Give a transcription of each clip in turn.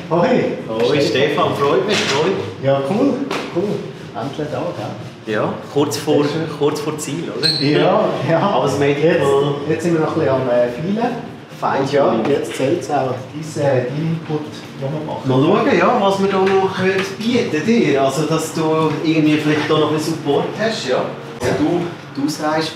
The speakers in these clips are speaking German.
Hoi. Hoi Stefan, freut mich. Hoi. Ja, cool. Endlich da, gell? Ja, kurz vor Ziel, oder? Ja. Aber das Medical... Jetzt sind wir noch ein bisschen am Feilen. Fein. Ja, jetzt zählt es auch dein Input machen. Mal schauen, ja, was wir da noch bieten dir. Also, dass du irgendwie vielleicht da noch einen Support hast, ja. Also, du sagst,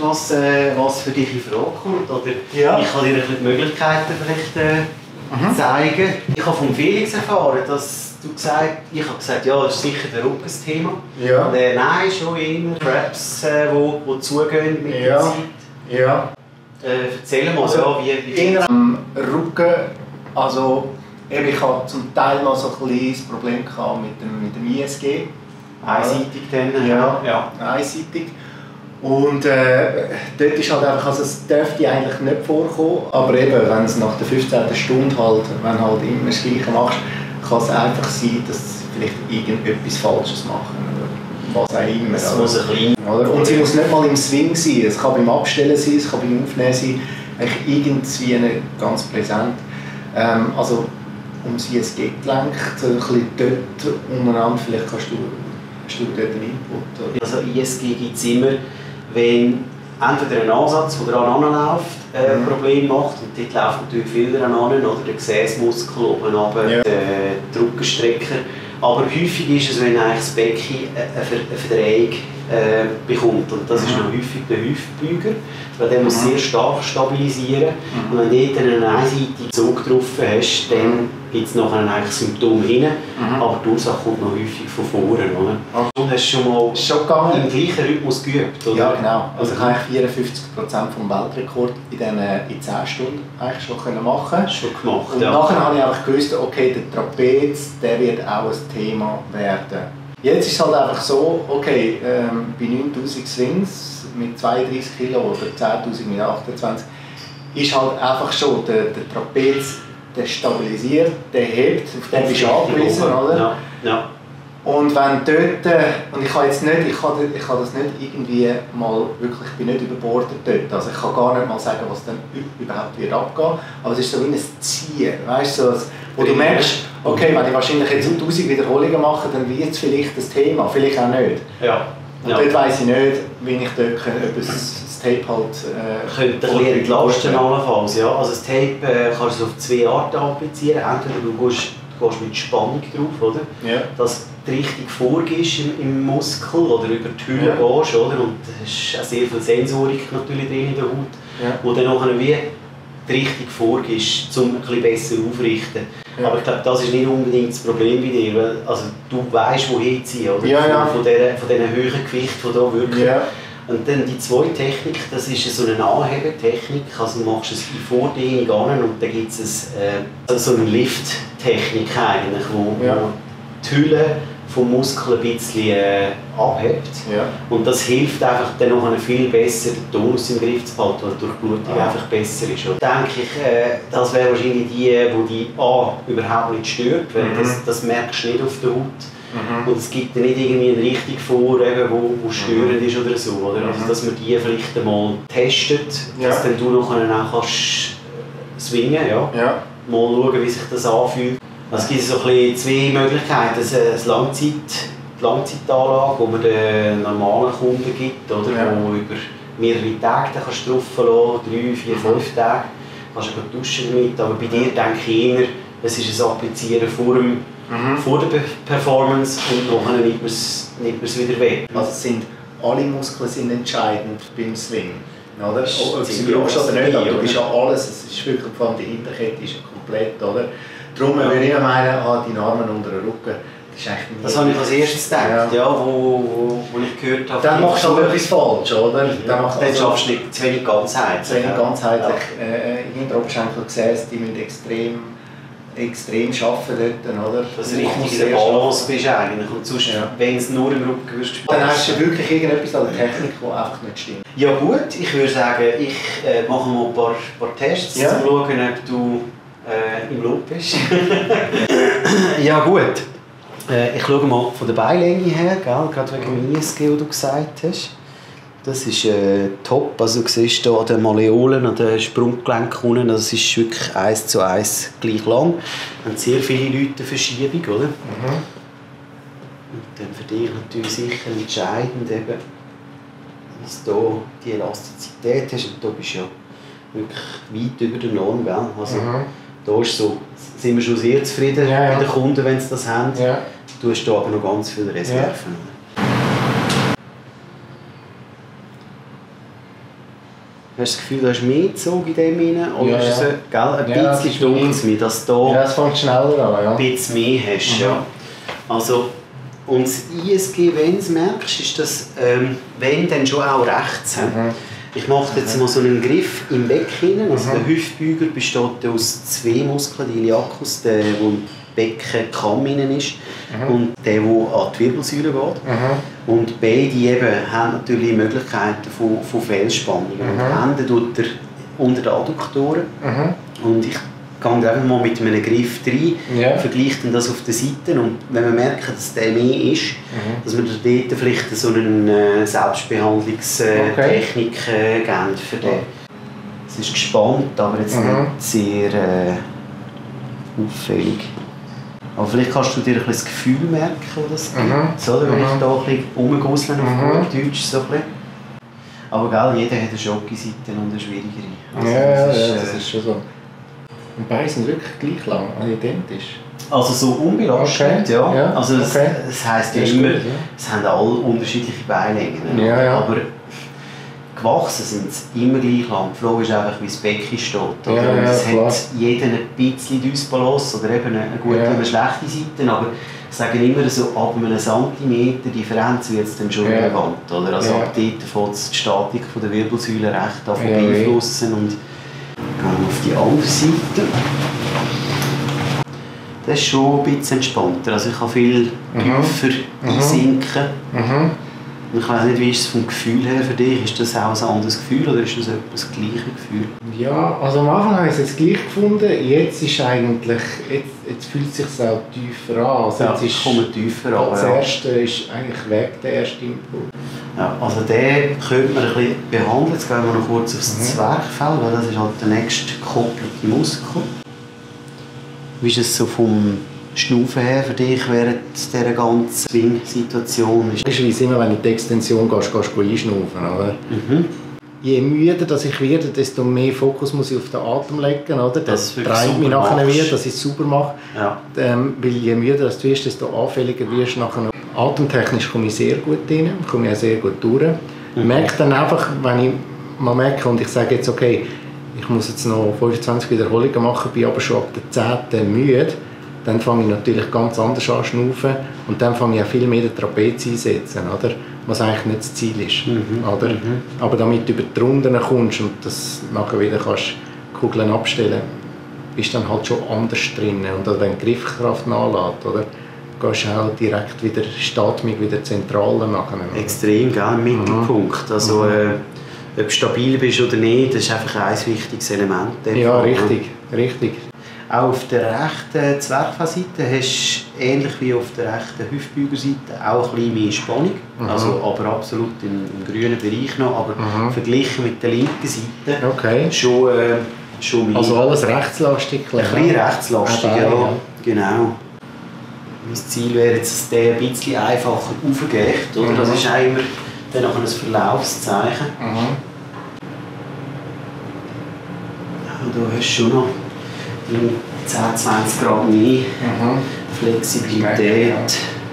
was für dich in Frage kommt. Oder Ja. ich kann dir ein bisschen die Möglichkeiten vielleicht zeigen. Ich habe von Felix erfahren, dass du gesagt hast, ja, das ist sicher der Rückenthema. Ja. Und, nein, schon eher Preps, die zugehen mit der Zeit. Ja. Erzähl mal, Also, ja, wie eher am Rücken, also eben, ich hatte zum Teil mal so ein bisschen das Problem gehabt mit dem ISG. einseitig dann? Ja. Einseitig. Und dort ist halt einfach, also es dürfte eigentlich nicht vorkommen, aber eben, wenn es nach der 15. Stunde halt, wenn du halt immer das Gleiche machst, kann es einfach sein, dass sie vielleicht irgendetwas Falsches machen. Oder was auch immer. Es muss ein bisschen... Oder? Und sie muss nicht mal im Swing sein, es kann beim Abstellen sein, es kann beim Aufnehmen sein, eigentlich irgendwie ganz präsent. Also um das ISG-Gelenk, so ein bisschen dort untereinander, vielleicht hast du dort einen Input. Oder? Also ISG gibt es immer, wenn entweder ein Ansatz, der daran anläuft, ein Problem macht, und dort läuft natürlich viel daran an, oder der Gesäßmuskel oben runter, der Rückenstrecker. Aber häufig ist es, wenn eigentlich das Becken eine Verdrehung bekommt. Und das ist noch häufig der Hüftbeuger, weil der muss sehr stark stabilisieren. Und wenn du dort einen einseitigen Zug drauf hast, dann gibt es nachher eigentlich Symptome hin. Aber die Ursache kommt noch häufig von vorne. Oder? Du hast schon mal im gleichen Rhythmus geübt, oder? Ja, genau. Also ich habe 54% vom Weltrekord in 10 Stunden eigentlich schon machen. Schon gemacht, und nachher habe ich einfach gewusst, okay, der Trapez, der wird auch ein Thema werden. Jetzt ist es halt einfach so, okay, bei 9000 Swings mit 32 Kilo oder 10.000 mit 28 ist halt einfach schon der Trapez, der stabilisiert, der hebt, auf den bist du angewiesen, oder? Ja. Und wenn dort, und ich habe das nicht irgendwie mal wirklich, ich bin nicht überbordet dort, also ich kann gar nicht mal sagen, was dann überhaupt wird abgehen, aber es ist so wie ein Ziehen, weißt du, wo du merkst, okay, wenn ich wahrscheinlich jetzt 1000 Wiederholungen mache, dann wird es vielleicht das Thema, vielleicht auch nicht. Ja. Und dort weiss ich nicht, wie ich dort ob das Tape halt... könnte ein bisschen entlasten allenfalls, ja. Also das Tape kannst du auf 2 Arten applizieren, entweder du gehst mit Spannung drauf, oder? Ja. Dass du richtig vorgehst im Muskel oder über die Hülle gehst, oder? Und es ist auch sehr viel Sensorik natürlich drin in der Haut, wo dann nachher wie richtig vorgehst, um ein bisschen besser aufrichten. Ja. Aber ich glaube, das ist nicht unbedingt das Problem bei dir, weil also, du weißt, wohin ziehen, oder? Von diesen höheren Gewichten, die hier wirken. Ja. Und dann die zweite Technik, das ist so eine Anhebetechnik, also du machst es in Vordehnung an und dann gibt es so eine Lifttechnik eigentlich, wo die Hülle vom Muskel ein bisschen abhebt. Ja. Und das hilft einfach dann noch viel besser, den Tonus im Griff zu behalten, weil die Durchblutung einfach besser ist. Und denke ich, das wäre wahrscheinlich die überhaupt nicht stört, weil das merkst du nicht auf der Haut. Und es gibt ja nicht irgendwie eine Richtung vor, wo störend ist oder so. Oder? Also, dass man die vielleicht einmal testet, dass dann du noch kannst swingen, ja. Mal schauen, wie sich das anfühlt. Also, es gibt so ein bisschen 2 Möglichkeiten. Die Langzeitanlage, die man den normalen Kunden gibt, oder? Wo über mehrere Tage kannst du drauf lassen, 3, 4, 5 Tage. Kannst du duschen damit. Aber bei dir denke ich eher, es ist ein Applizieren vor der Performance und nachher nimmt man es wieder weg. Also alle Muskeln sind entscheidend beim Swing, oder? Ob sie brauchst oder nicht, aber du bist ja alles, es ist wirklich, vor allem die Hinterkette ist ja komplett, oder? Darum würde ich meinen, die Arme unter den Rücken, das ist eigentlich das habe ich als erstes gedacht, wo ich gehört habe. Dann machst du aber etwas falsch, oder? Dann schaffst du nicht zu wenig ganzheitlich. Zu wenig ganzheitlich. Hinteroberschenkel, Gesäß, die müssen extrem arbeiten dort, oder? Dass du richtig in der Balance bist eigentlich. Und sonst, wenn es nur im Rücken wirst, dann hast du wirklich irgendetwas an der Technik, die einfach nicht stimmt. Ja gut, ich würde sagen, ich mache mal ein paar Tests, um zu schauen, ob du im Loop bist. Ja gut. Ich schaue mal von der Beinlänge her, gell? Gerade wegen dem ISG, was du gesagt hast. Das ist top. Also, du siehst hier an den Malleolen, an den Sprunggelenken unten, das ist wirklich 1:1 gleich lang. Da haben sehr viele Leute eine Verschiebung, oder? Und dann für dich natürlich sicher entscheidend, eben, dass du die Elastizität hast. Und du bist ja wirklich weit über der Norm. Gell? Also, da ist so, sind wir schon sehr zufrieden mit den Kunden, wenn sie das haben. Ja. Du hast hier aber noch ganz viele Reserven. Ja. Hast du das Gefühl, du hast mehr Zug in dem hinein? Oder ist es ein bisschen dunkel mir, dass du es fängt schneller an, ein bisschen mehr hast? Ja. Also, und das ISG, wenn du es merkst, ist das, wenn dann schon auch rechts. Ich mache jetzt mal so einen Griff im Becken. Also der Hüftbeuger besteht aus 2 Muskeln, die Iliacus, der im Beckenkamm ist, und der an die Wirbelsäule geht. Und beide eben haben natürlich Möglichkeiten von Fehlspannungen. Und Hände tut er unter den Adduktoren. Und ich gehe einfach mal mit einem Griff rein, vergleiche dann das auf der Seite, und wenn wir merken, dass der mehr ist, dass wir dort vielleicht so eine Selbstbehandlungstechnik geben für den. Es ist gespannt, aber jetzt nicht sehr auffällig. Aber vielleicht kannst du dir ein bisschen das Gefühl merken, das gibt, so, wenn ich da ein bisschen rumgussle auf gut Deutsch. So ein bisschen. Aber gell, jeder hat eine Schocke-Seite und eine schwierigere. Also, das ist schon so. Und beide sind wirklich gleich lang, identisch. Also so unbelastet, ja. Also das heisst ja immer, es haben alle unterschiedliche Beinlängen. Aber gewachsen sind sie immer gleich lang. Die Frage ist einfach, wie das Becken steht. Oder? Es hat jeder ein bisschen Dysbalance oder eben eine gute oder eine schlechte Seite. Aber ich sage immer, so ab einem Zentimeter Differenz wird es dann schon relevant. Oder? Also ab dort fängt die Statik der Wirbelsäule recht an beeinflussen. Und gehen wir auf die andere Seite. Das ist schon ein bisschen entspannter. Also ich kann viel tiefer einsinken. Ich weiss nicht, wie ist es vom Gefühl her für dich? Ist das auch ein anderes Gefühl oder ist das das gleiche Gefühl? Ja, also am Anfang habe ich es jetzt gleich gefunden. Jetzt ist eigentlich, jetzt fühlt es sich auch tiefer an. Also jetzt ist es tiefer an. Das erste ist eigentlich weg, der erste Impuls. Ja, also den könnte man ein bisschen behandeln. Jetzt gehen wir noch kurz aufs Zwerchfell, weil das ist halt der nächste gekoppelte Muskel. Wie ist es so vom Schnaufen her für dich während dieser ganzen Swing-Situation? Logischerweise immer, wenn du in die Extension gehst du einschnaufen, oder? Je müder dass ich werde, desto mehr Fokus muss ich auf den Atem legen, oder? Das treibt mich nachher wieder, dass ich es sauber mache. Ja. Weil je müder dass du wirst, desto anfälliger wirst du nachher. Atemtechnisch komme ich sehr gut rein, komme ich auch sehr gut durch. Ich merke dann einfach, wenn ich mal merke und ich sage jetzt, okay, ich muss jetzt noch 25 Wiederholungen machen, bin aber schon ab der 10. müde, dann fange ich natürlich ganz anders an zu schnaufen und dann fange ich auch viel mehr den Trapez einsetzen, oder? Was eigentlich nicht das Ziel ist. Oder? Aber damit du über die Runden kommst und das nachher wieder kannst Kugeln abstellen, bist du dann halt schon anders drin. Und also wenn die Griffkraft nachlässt, oder? Gehst du auch direkt wieder, steht mich wieder zentral nachher. Extrem, gell? Mittelpunkt. Also, ob du stabil bist oder nicht, das ist einfach ein wichtiges Element. Ja, richtig, richtig. Auch auf der rechten Zwerchfellseite hast du, ähnlich wie auf der rechten Hüftbeugerseite, auch ein bisschen mehr Spannung. Also, aber absolut im grünen Bereich noch. Aber verglichen mit der linken Seite schon mehr. Also alles rechtslastig? Ein bisschen rechtslastig, ja. Genau. Mein Ziel wäre jetzt, dass der ein bisschen einfacher aufgeht. Oder? Das ist auch immer dann ein Verlaufszeichen. Du hast schon noch 10-20 Grad mehr Flexibilität.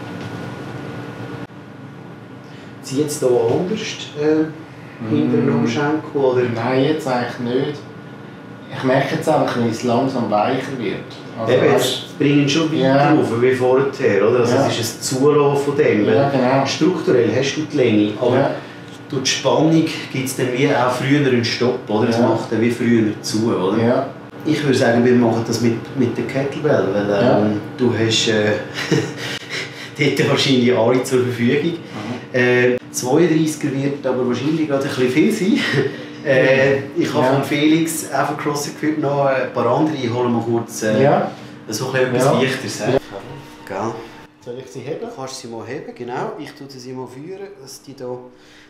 Zieht es hier anders hinter dem Oberschenkel? Oder? Nein, jetzt eigentlich nicht. Ich merke jetzt einfach, wie es langsam weicher wird. Also jetzt bringen schon weiter auf wie vorher, oder? Also es ist ein Zulauf von dem. Ja, genau. Strukturell hast du die Länge, aber durch die Spannung gibt es dann wie auch früher einen Stopp, oder? Es macht dann wie früher zu, oder? Ja. Ich würde sagen, wir machen das mit der Kettlebell, weil du hast dort wahrscheinlich alle zur Verfügung. 32er wird aber wahrscheinlich gerade ein bisschen viel sein. Ich habe von Felix auch von CrossFit noch ein paar andere, holen wir kurz so etwas Leichteres. Soll ich sie heben? Du kannst sie mal heben, genau. Ich tue sie mal führen, dass die hier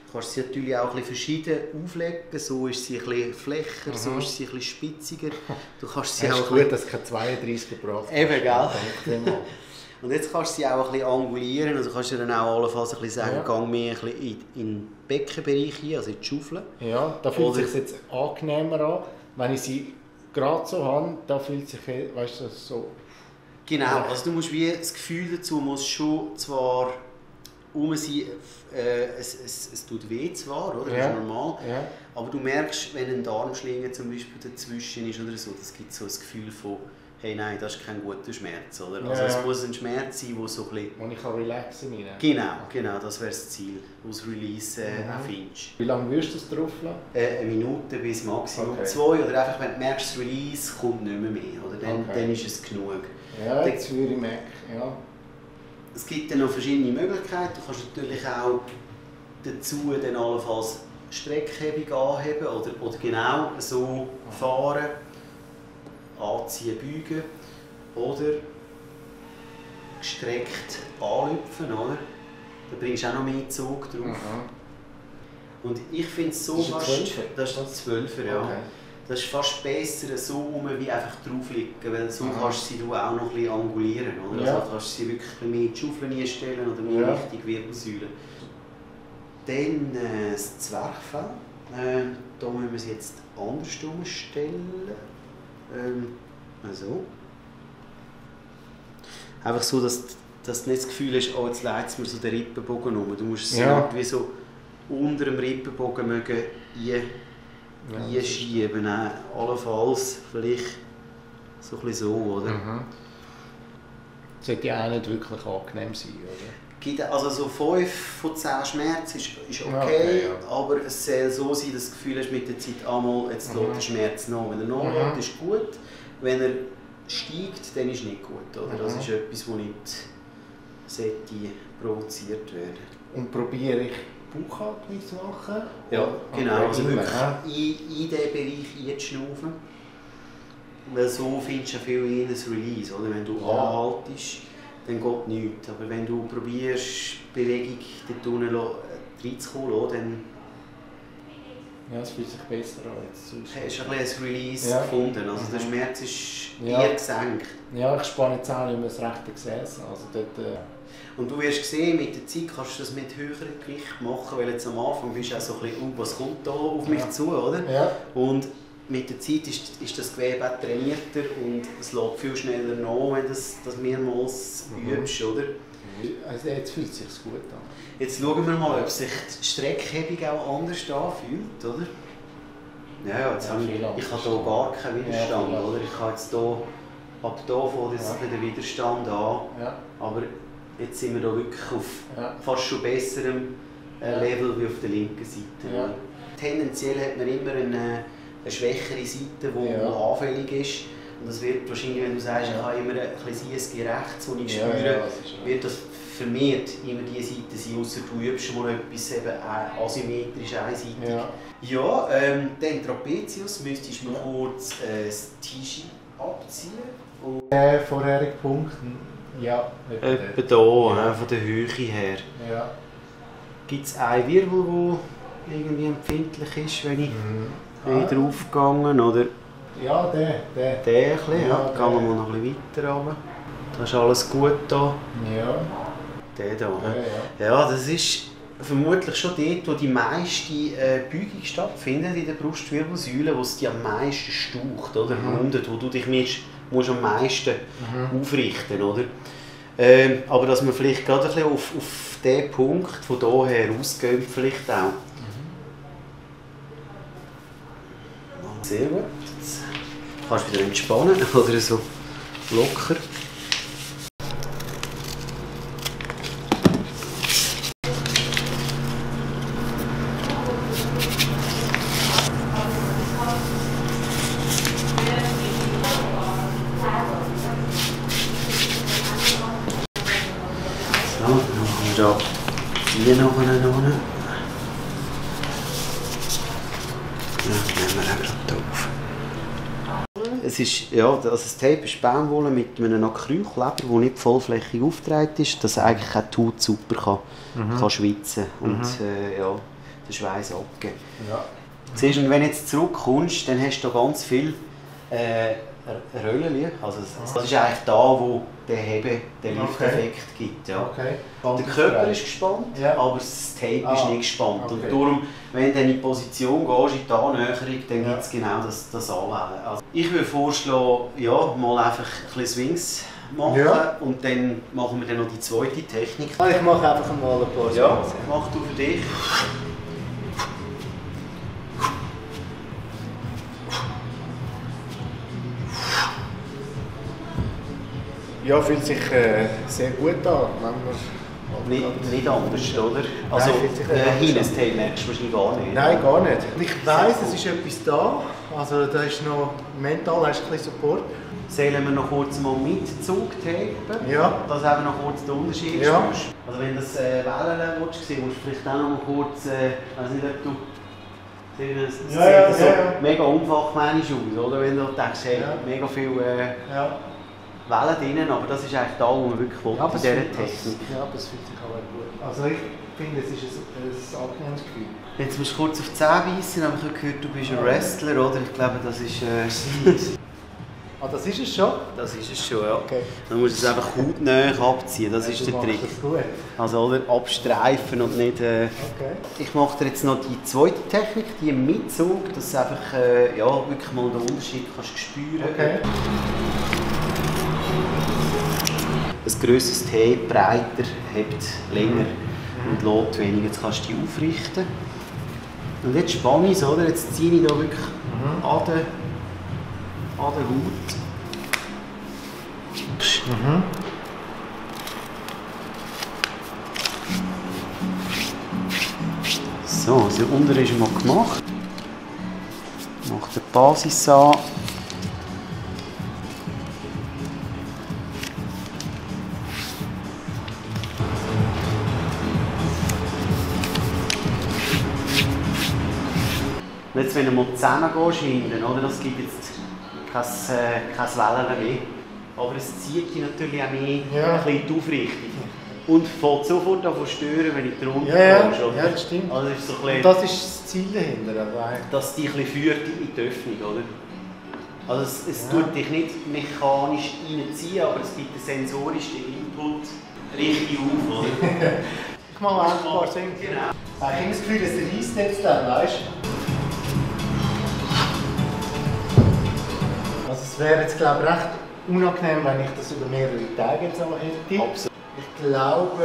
Du kannst sie natürlich auch ein bisschen verschieden auflegen, so ist sie ein bisschen flächer, so ist sie ein bisschen spitziger. Du kannst sie auch ist gut, dass du keine 32 gebracht hast. Eben, gell? Und jetzt kannst du sie auch ein bisschen angulieren, also kannst du dann auch allenfalls ein bisschen sagen, gang mehr ein bisschen in den Beckenbereich hin, also in die Schaufel. Ja, da fühlt es sich jetzt angenehmer an. Wenn ich sie gerade so habe, da fühlt es sich, weißt du, so... Genau, also du musst wie das Gefühl dazu musst schon zwar sein, es tut weh zwar, oder? Das ist normal, aber du merkst, wenn ein Darmschlinge zum Beispiel dazwischen ist oder so, das gibt so ein Gefühl von hey, nein, das ist kein guter Schmerz, oder? Also es muss ein Schmerz sein, der so ein bisschen... Und ich kann relaxen rein. Genau, das wäre das Ziel, wo das Release auch findest. Wie lange würdest du das drauf lassen? Eine Minute bis Maximum 2, oder einfach, wenn du merkst, das Release kommt nicht mehr, oder? Dann ist es genug. Ja, jetzt würde ich merken, ja. Es gibt dann noch verschiedene Möglichkeiten. Du kannst natürlich auch dazu dann allenfalls Streckhebung anheben oder genau so fahren. Anziehen, beugen oder gestreckt anlüpfen, oder? Da bringst du auch noch mehr Zug drauf. Und ich finde es so fast... Das ist das 12er, ja. Okay. Das ist fast besser so wie einfach drauf liegen, weil so kannst du sie auch noch ein bisschen angulieren, oder? Ja. Also kannst du sie wirklich mehr in die Schaufel einstellen oder mehr Richtung Wirbelsäule. Dann das Zwerchfell. Da müssen wir es jetzt andersrum stellen. Also. Einfach so, dass du nicht das Gefühl hast, oh, jetzt leitet es mir so den Rippenbogen um. Du musst es wie so unter dem Rippenbogen einschieben. Allenfalls vielleicht so ein bisschen so, oder? Das sollte ja auch nicht wirklich angenehm sein, oder? Also so 5 von 10 Schmerz ist okay, aber es soll so sein, dass du das Gefühl hast, mit der Zeit einmal, jetzt lässt der Schmerz nach. Wenn er nachlässt, ist gut. Wenn er steigt, dann ist es nicht gut. Oder? Das ist etwas, das nicht provoziert werden sollte. Und probiere ich Bauchatmung zu machen? Ja, genau. Also wirklich in diesen Bereich einzuschnaufen. Weil so findest du viel eher das Release. Oder? Wenn du anhaltest, dann geht nichts. Aber wenn du probierst, die Bewegung dort unten reinzukommen, dann... Ja, es fühlt sich besser an jetzt. Hast du ein bisschen ein Release gefunden? Also der Schmerz ist eher gesenkt. Ja, ich spanne jetzt auch nicht mehr das rechte Gesäß. Also dort, Und du wirst sehen, mit der Zeit kannst du das mit höherem Gewicht machen, weil jetzt am Anfang bist du auch so ein bisschen, was kommt da auf mich zu, oder? Ja. Und mit der Zeit ist das Gewebe auch trainierter und es läuft viel schneller nach, wenn du das mehrmals übst, oder? Also jetzt fühlt es sich gut an. Jetzt schauen wir mal, ob sich die Streckhebung auch anders anfühlt, oder? Ja, jetzt habe ich habe hier gar keinen Widerstand, oder? Ich habe jetzt hier, ab hier fängt jetzt der Widerstand an, aber jetzt sind wir hier wirklich auf fast schon besserem Level wie auf der linken Seite. Ja. Tendenziell hat man immer eine schwächere Seite, die anfällig ist. Und das wird wahrscheinlich, wenn du sagst, ich habe immer ein bisschen CSG rechts, wo ich spüre, wird das vermehrt immer die Seite sein, ausser du übst mal etwas eben asymmetrisch einseitig. Dann Trapezius, müsstest du mal kurz das T-Shirt abziehen. Der vorherige Punkt, etwa hier, von der Höhe her. Ja. Gibt es einen Wirbel, der irgendwie empfindlich ist, wenn ich draufgegangen oder? Ja, der. Der ein bisschen, Gehen wir mal noch ein bisschen weiter runter. Das ist alles gut hier. Ja. Der hier. Ja, das ist vermutlich schon dort, wo die meiste Beugung stattfindet, in der Brustwirbelsäule, wo es dich am meisten staucht, oder? Rundet, wo du dich musst am meisten aufrichten, oder? Aber dass man vielleicht gerade ein bisschen auf den Punkt von hier her ausgeht, vielleicht auch. Sehr gut. Jetzt kannst du wieder entspannen oder so locker. So, dann machen wir da hier noch einen hin. Ja, nehmen wir auch gerade auf. Es ist, das Tape ist Baumwolle mit einem Acrylkleber, der nicht vollflächig aufgetragen ist, dass eigentlich auch die Haut super kann schwitzen kann. Und den Schweiß abgeben. Ja. Siehst, und wenn du jetzt zurückkommst, dann hast du da ganz viel Röllchen. Also das ist eigentlich da, wo der Heben, den Lifteffekt gibt. Ja. Okay. Der Körper ist gespannt, ja. aber das Tape ist nicht gespannt. Okay. Und darum, wenn du in die Position gehst, in die Annäherung, dann gibt es genau das Anwählen. Also ich würde vorschlagen, ja, mal einfach ein bisschen Swings machen und dann machen wir dann noch die zweite Technik. Ich mache einfach mal ein paar Ja, mach du für dich. Ja, fühlt sich sehr gut an, wenn man Nicht anders, oder? Also hinten das Tape merkst du wahrscheinlich gar nicht. Nein, gar nicht. Ich weiss, es ist etwas da. Also da ist noch mental hast du ein bisschen Support. Sollen wir noch kurz mal mit Zug tapen? Ja. Dass du eben noch kurz den Unterschied spürst. Also wenn du das Wellen willst, musst du vielleicht auch noch mal kurz, ich weiss nicht, ob du sieht mega umfachmännisch aus, oder? Wenn du denkst, hey, mega viel Wellen drin, aber das ist eigentlich da, wo man wirklich will, bei dieser Technik. Ja, das fühlt sich auch gut. Also ich finde, es ist ein angenehmes Gefühl. Jetzt musst du kurz auf die Zähne beißen, aber ich habe gehört, du bist ein Wrestler, oder? Ich glaube, das ist... Das ist es schon? Das ist es schon, ja. Okay. Dann musst du es einfach hautnah abziehen, das ist der Trick. Das gut. Also oder, abstreifen und nicht... Okay. Ich mache dir jetzt noch die zweite Technik, die mit Zug, dass du einfach wirklich mal den Unterschied kannst spüren. Okay. Ein grösseres Tape, breiter, hebt länger und lädt weniger. Jetzt kannst du die aufrichten. Und jetzt spanne ich es, oder? Jetzt ziehe ich da wirklich an der Haut. So, also unten ist mal gemacht. Mache die Basis an. Und jetzt, wenn du mal zusammengehst hinten, oder, das gibt jetzt kein Wellen mehr. Aber es zieht dich natürlich auch mehr ein bisschen in die Aufrichtung. Und fängt sofort an zu stören, wenn ich drunter kommst. Ja, das stimmt. Also ist so ein bisschen, das ist das Ziel dahinter. dass dich ein bisschen führt in die Öffnung, oder? Also es tut dich nicht mechanisch reinziehen, aber es gibt den sensorischen Input richtig auf, oder? Ich mache auch ein paar Swings. Genau. Ich habe das Gefühl, es reißt jetzt dann, weißt du? Also es wäre jetzt, glaube ich, recht unangenehm, wenn ich das über mehrere Tage jetzt einmal hätte. Absolut. Ich glaube,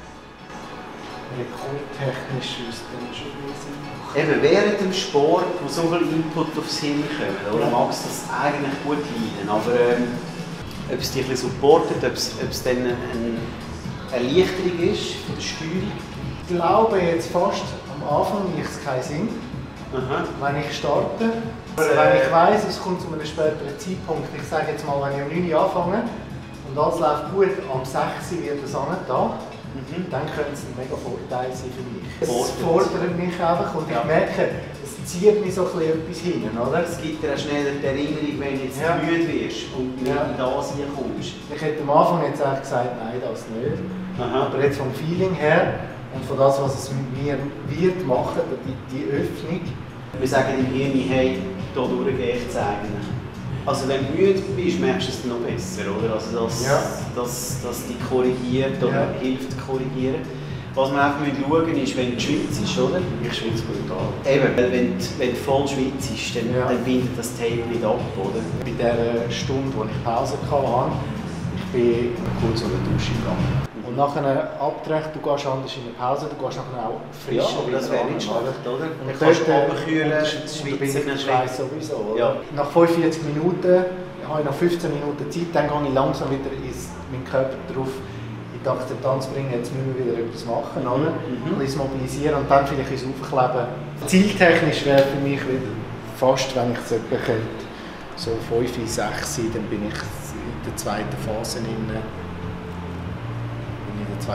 rekordtechnisch ist es dann schon ein bisschen. Eben während dem Sport, wo so viel Input aufs Hirn kommt, oder, magst du das eigentlich gut leiden. Aber ob es dich ein bisschen supportet, ob es dann eine Erleichterung ist von der Steuerung? Ich glaube jetzt fast am Anfang macht es keinen Sinn, wenn ich starte. Aber wenn ich weiss, es kommt zu einem späteren Zeitpunkt, ich sage jetzt mal, wenn ich um 9 Uhr anfange und alles läuft gut, am 6 Uhr wird es da. Dann könnte es ein mega Vorteil sein für mich. Es fordert mich einfach und ich merke, es zieht mich so etwas hin, oder? Es gibt dir auch schneller die Erinnerung, wenn du jetzt müde wirst und nicht in das hier kommst. Ich hätte am Anfang jetzt eigentlich gesagt, nein, das nicht. Aber jetzt vom Feeling her und von das, was es mit mir wird machen, die Öffnung. Wir sagen im Hirn, hey, hier durchgehe ich es eigentlich. Also wenn du müde bist, merkst du es noch besser, oder? Also dass dich korrigiert oder hilft zu korrigieren. Was man einfach schauen muss, ist, wenn du schwitzt, oder? Ich schwitze brutal. Eben, wenn du voll schwitzt, dann bindet das Tape nicht ab, oder? Bei der Stunde, wo ich Pause hatte, bin ich kurz unter die Dusche gegangen. Und nachher abgedreht, du gehst anders in die Pause, du gehst nachher auch frisch. Ja, aber das wäre nicht schlecht, oder? Und du kannst runterkühlen, schwitzen, den Schweiß sowieso. Oder? Ja. Nach 45 Minuten habe ich noch 15 Minuten Zeit, dann gehe ich langsam wieder meinen Körper darauf in die Akzeptanz bringen, jetzt müssen wir wieder etwas machen, oder? Ein bisschen mobilisieren und dann vielleicht ins Aufkleben. Zieltechnisch wäre für mich wieder fast, wenn ich es etwa könnte, so 5, 6, dann bin ich in der zweiten Phase drin. Nach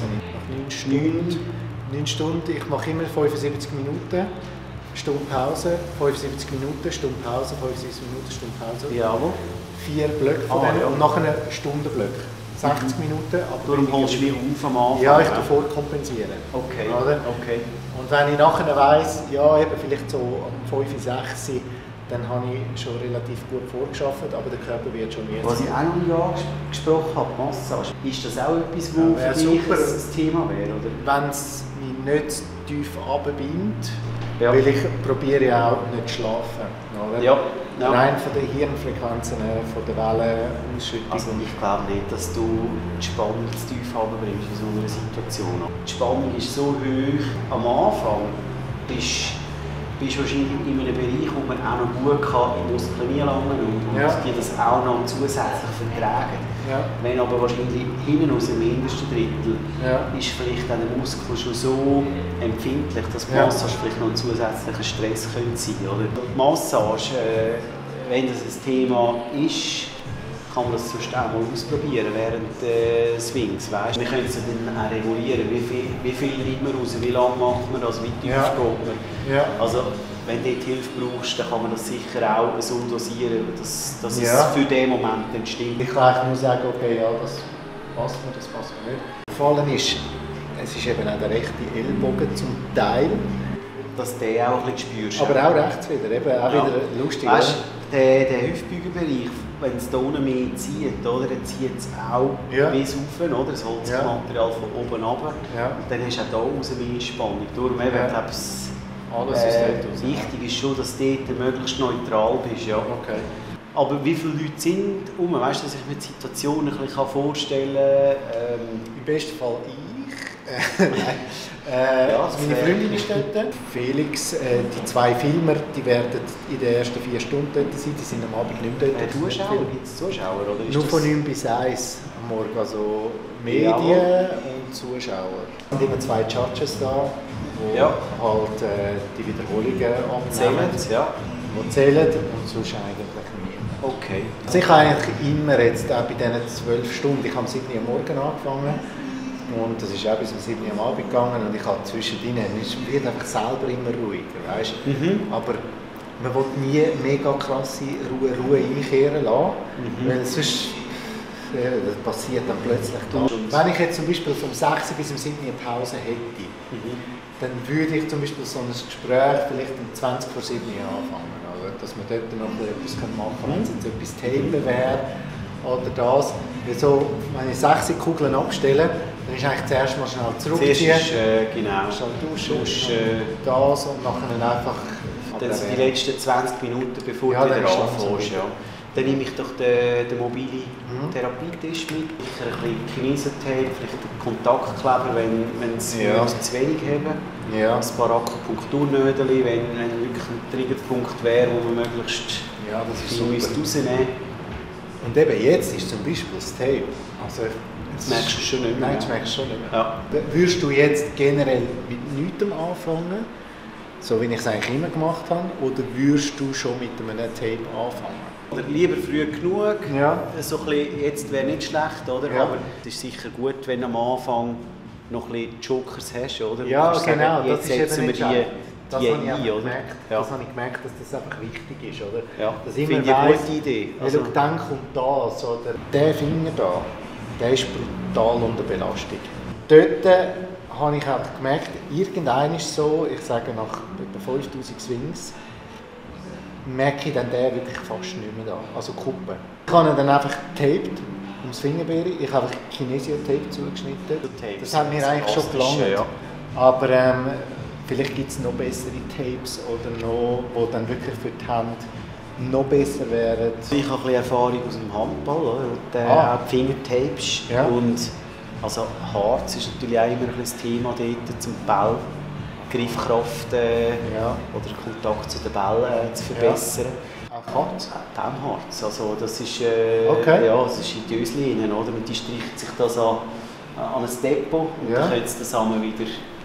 9 Stunden, ich mache immer 75 Minuten, Stunde Pause, 75 Minuten, Stunde Pause, 75 Minuten, Stunde Pause. Jawohl. 4 Blöcke von denen und nachher Stundenblöcke. 60 Minuten. Aber darum holst du mich auf am Anfang? Ja, ich tue vorkompensieren. Okay. Oder? Okay. Und wenn ich nachher weiss, ja, eben vielleicht so um 5, 6, dann habe ich schon relativ gut vorgeschafft, aber der Körper wird schon müde. Was ich auch noch nie angesprochen habe, Massage, ist das auch etwas, wo ja, für dich ein Thema wäre? Wenn es mich nicht tief runterbindet, ja. weil ich probiere auch nicht zu schlafen. Oder? Ja. Ja. Rein von den Hirnfrequenzen, von der Wellenausschüttung. Also ich glaube nicht, dass du die Spannung zu tief runterbringst in so einer Situation. Die Spannung ist so hoch am Anfang, bist wahrscheinlich in einem Bereich, wo man auch noch gut in Muskeln einlangen und die das auch noch zusätzlich vertragen. Ja. Wenn aber wahrscheinlich hinten aus dem hintersten Drittel ist vielleicht auch der Muskel schon so empfindlich, dass die Massage vielleicht noch ein zusätzlicher Stress könnte sein. Oder? Die Massage, wenn das ein Thema ist, kann man das sonst auch mal ausprobieren während des Swings. Weißt? Wir können es dann auch regulieren, wie viel nimmt man raus, wie lange macht man das, wie tief geht man. Ja. Also, wenn du dort Hilfe brauchst, dann kann man das sicher auch so dosieren, dass es für den Moment entsteht. Ich kann nur sagen, okay, ja, das passt mir, das passt mir nicht. Gefallen ist, es ist eben auch der rechte Ellbogen zum Teil. Dass du den auch ein bisschen spürst. Aber auch rechts wieder, eben auch wieder lustig. Weißt du, der Hüftbeugerbereich, wenn es hier unten mehr zieht, oder, dann zieht es auch bis rauf, oder? Das Holzmaterial von oben runter. Ja. Und dann hast du auch hier raus mehr Spannung. Darum eben, wichtig ist schon, dass du dort möglichst neutral bist. Ja. Okay. Aber wie viele Leute sind weißt du, dass ich mir die Situation ein bisschen vorstellen kann? Im besten Fall ich. Also meine Freundin ist dort. Felix, die 2 Filmer, die werden in den ersten 4 Stunden dort sein, die sind am Abend nicht mehr dort. Zuschauer? Gibt es Zuschauer? Oder ist nur von 9 bis 1 am Morgen, also Medien und Zuschauer. Es sind immer 2 Judges da, die halt die Wiederholungen abzählen. Die zählen und sonst eigentlich nie. Okay. Also ich habe eigentlich immer jetzt auch bei diesen 12 Stunden, ich habe um 7 Uhr am Morgen angefangen. Und das ist auch bis um 7 Uhr am Abend gegangen und ich habe zwischendrin, es wird einfach selber immer ruhiger, weißt? Aber man will nie mega krasse Ruhe einkehren lassen, weil sonst das passiert dann plötzlich. Wenn ich jetzt zum Beispiel vom 6 bis um 7 Uhr Pause hätte, dann würde ich zum Beispiel so ein Gespräch vielleicht um 20 vor 7 Uhr anfangen, oder? Dass man dort noch etwas machen kann, wenn es jetzt etwas Tapen wäre oder das. So, wenn ich 6 Kugeln abstelle, dann ist eigentlich zuerst mal schnell zurückziehen. Schnell duschen, das und nachher einfach... Dann sind die letzten 20 Minuten, bevor du wieder anfängst. Dann nehme ich doch den mobile Therapietisch mit. Sicher ein bisschen Kinesiotape, vielleicht einen Kontaktkleber, wenn es zu wenig haben. Ja. Ein paar Akupunkturnödel, wenn wirklich ein Triggerpunkt wäre, wo man möglichst viel rausnehmen. Und eben jetzt ist zum Beispiel das Tape. Also, das merkst du schon nicht mehr. Nein, das merkst du schon nicht mehr. Ja. Würdest du jetzt generell mit nichts anfangen, so wie ich es eigentlich immer gemacht habe, oder würdest du schon mit einem Tape anfangen? Oder lieber früh genug, so ein bisschen, jetzt wäre nicht schlecht, oder? Ja. Aber es ist sicher gut, wenn du am Anfang noch ein bisschen Jokers hast, oder? Ja, genau, jetzt setzen wir die das ein, habe ich oder? Das habe ich gemerkt, dass das einfach wichtig ist, oder? Ja, dass ich finde eine gute Idee. Also, dann kommt das, oder der Finger da, der ist brutal unter Belastung. Dort habe ich auch gemerkt, irgendein ist so, ich sage nach etwa 5000 Swings, merke ich dann der wirklich fast nicht mehr da, also Kuppen. Ich habe ihn dann einfach getaped ums Fingerbeere, ich habe einfach Kinesiotape zugeschnitten. Das hat mir eigentlich schon gelangt. Ja. Aber vielleicht gibt es noch bessere Tapes oder noch, die dann wirklich für die Hand noch besser wären. Ich habe ein bisschen Erfahrung aus dem Handball, oder? Auch die Fingertapes. Ja. Und also Harz ist natürlich auch immer ein bisschen das Thema dort, zum Ball, Griffkraft oder Kontakt zu den Bällen zu verbessern. Auch Harz? Auch Harz. Also das ist, das ist in die Döschen, oder? Und die streicht sich das an ein Depot und dann können sie das einmal wieder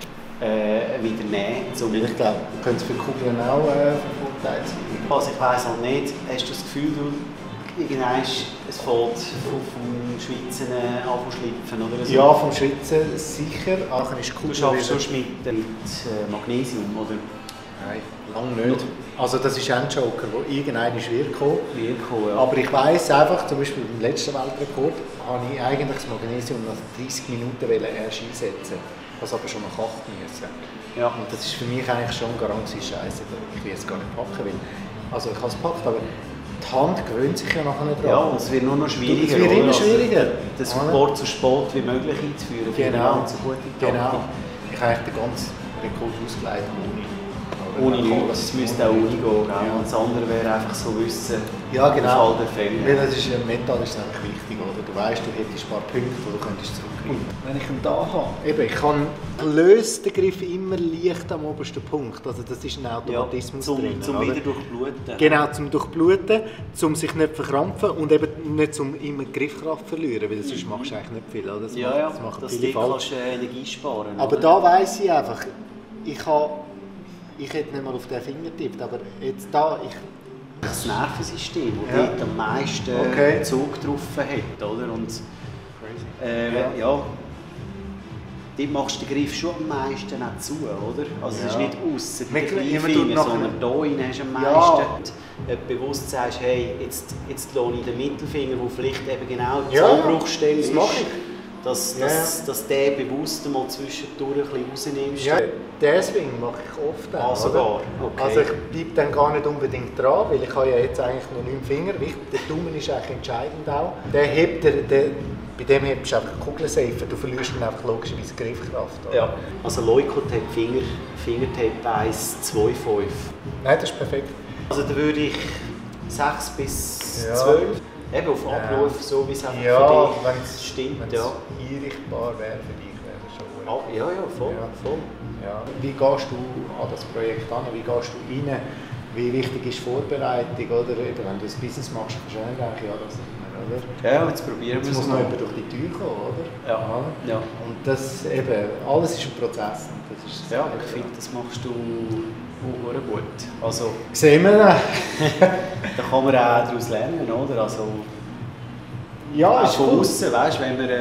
nehmen. Ich glaube, könnte es für Kugeln auch von Vorteil sein? Also ich weiss halt nicht, hast du das Gefühl, irgendwann es fällt vom Schwitzen anschlüpfen oder so? Ja, vom Schwitzen sicher. Du schaffst sonst mit Magnesium, oder? Nein, lange nicht. Also das ist ein Joker, der irgendwann wird kommen. Ja. Aber ich weiss einfach, zum Beispiel beim letzten Weltrekord habe ich eigentlich das Magnesium nach 30 Minuten erst einsetzen. Ich habe es aber schon nach 8 müssen. Ja. Und das ist für mich eigentlich schon garantiert Scheiße. Ich will es gar nicht packen, weil also ich habe es gepackt, aber die Hand gewöhnt sich ja nachher nicht dran. Ja, und es wird nur noch schwieriger. Es wird immer schwieriger. Den Support so spät wie möglich einzuführen. Genau. Genau. Ich habe eigentlich den ganzen Rekord ausgeleitet ohne nichts. Es müsste auch ohne gehen. Ja. Das andere wäre einfach so wissen, ja, genau. Fall der Fälle. Weil das ist, mental ist es eigentlich wichtig, oder? Du weißt, du hättest ein paar Punkte, die du könntest zurückgreifen. Wenn ich ihn da habe, eben, ich kann löse den Griff immer leicht am obersten Punkt. Also das ist ein Automatismus drin. Zum wieder durchbluten. Genau, zum durchbluten, zum sich nicht verkrampfen und eben nicht zum immer Griffkraft verlieren, weil sonst machst du eigentlich nicht viel. Oder? Das macht viele falsch. Kannst Energie sparen. Aber da weiss ich einfach, ich hätte nicht mal auf den Finger getippt, aber jetzt da, das Nervensystem, das dort am meisten Zug drauf hat, oder? Und dort machst du den Griff schon am meisten auch zu, oder? Also es ist nicht aussen der Kleinfinger, sondern hier innen hast du am meisten. Wenn du bewusst sagst, hey, jetzt lohne ich den Mittelfinger, der vielleicht eben genau die Zahnbruchstelle ist. Dass der bewusst mal zwischendurch ein bisschen rausnimmst. Ja, den Swing mache ich oft auch. Sogar. Okay. Also ich bleibe dann gar nicht unbedingt dran, weil ich habe ja jetzt eigentlich nur 9 Finger. Der Daumen ist eigentlich entscheidend auch. Bei dem hebst du einfach die Kugel safe. Du verlierst dann einfach logischerweise Griffkraft. Oder? Ja. Also Leukot hat Fingertape 1, 2, 5. Nein, das ist perfekt. Also da würde ich 6 bis 12. Eben auf Abruf, so wie es einfach für dich stimmt. Wenn es einrichtbar wäre für dich, wäre das schon gut. Ja, voll. Ja. Wie gehst du an das Projekt an? Wie gehst du rein? Wie wichtig ist Vorbereitung? Oder wenn du ein Business machst, kannst du nicht denken, das nicht mehr, oder? Ja, jetzt probieren wir es. Jetzt muss noch jemand durch die Tür kommen, oder? Ja. Und das eben, alles ist ein Prozess. Das ist ich finde, das machst du gut. Also, sehen wir dann. Da kann man auch daraus lernen, oder? Also, ja, auch von außen, weißt, wenn man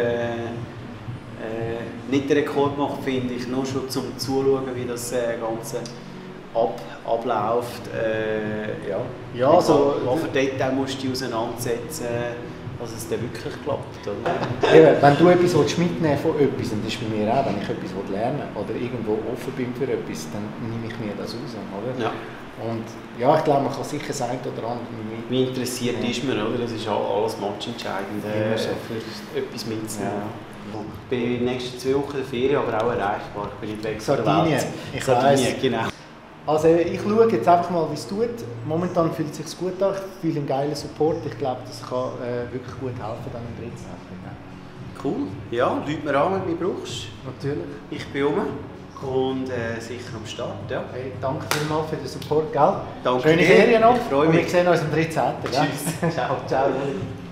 nicht den Rekord macht, finde ich, nur schon zum Zuschauen, wie das Ganze abläuft. Also, für Detail musst du dich auseinandersetzen, dass es dann wirklich klappt. Oder? Eben, wenn du etwas mitnehmen von etwas, und das ist bei mir auch, wenn ich etwas lernen oder irgendwo offen bin für etwas, dann nehme ich mir das raus. Oder? Ja. Und ja, ich glaube, man kann sicher sein oder andere mit. Wie interessiert ist man, oder? Das ist alles matchentscheidend, für etwas mitzunehmen. Ja. Ich bin in den nächsten 2 Wochen in der Ferien, aber auch erreichbar. Ich bin nicht weg von der Welt. Sardinien, genau. Also ich schaue jetzt einfach mal, wie es tut. Momentan fühlt es sich gut an, ich fühle einen geilen Support. Ich glaube, das kann wirklich gut helfen dann im Drittsätzchen. Cool. Ja, Leute mir an, wenn du mich brauchst. Natürlich. Ich bin rum und sicher am Start. Ja. Hey, danke vielmals für den Support, gell? Danke Schöne Ferien noch. Ich freue mich. Und wir sehen uns am 13. Tschüss. Ciao.